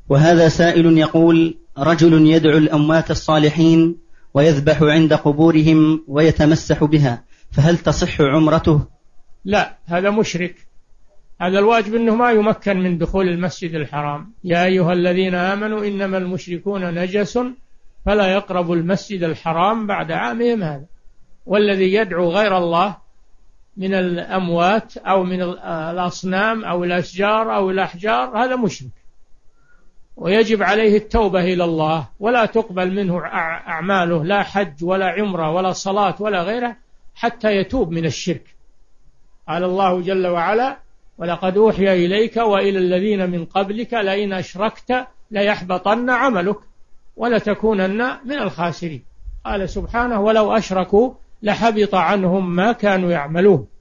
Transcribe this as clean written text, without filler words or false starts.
وهذا سائل يقول: رجل يدعو الأموات الصالحين ويذبح عند قبورهم ويتمسح بها، فهل تصح عمرته؟ لا، هذا مشرك. هذا الواجب أنه ما يمكن من دخول المسجد الحرام. يا أيها الذين آمنوا إنما المشركون نجس فلا يقربوا المسجد الحرام بعد عامهم هذا. والذي يدعو غير الله من الأموات أو من الأصنام أو الأشجار أو الأحجار هذا مشرك، ويجب عليه التوبة إلى الله، ولا تقبل منه أعماله، لا حج ولا عمرة ولا صلاة ولا غيره، حتى يتوب من الشرك. قال الله جل وعلا: ولقد أوحي إليك وإلى الذين من قبلك لئن أشركت ليحبطن عملك ولتكونن من الخاسرين. قال سبحانه: ولو أشركوا لحبط عنهم ما كانوا يعملون.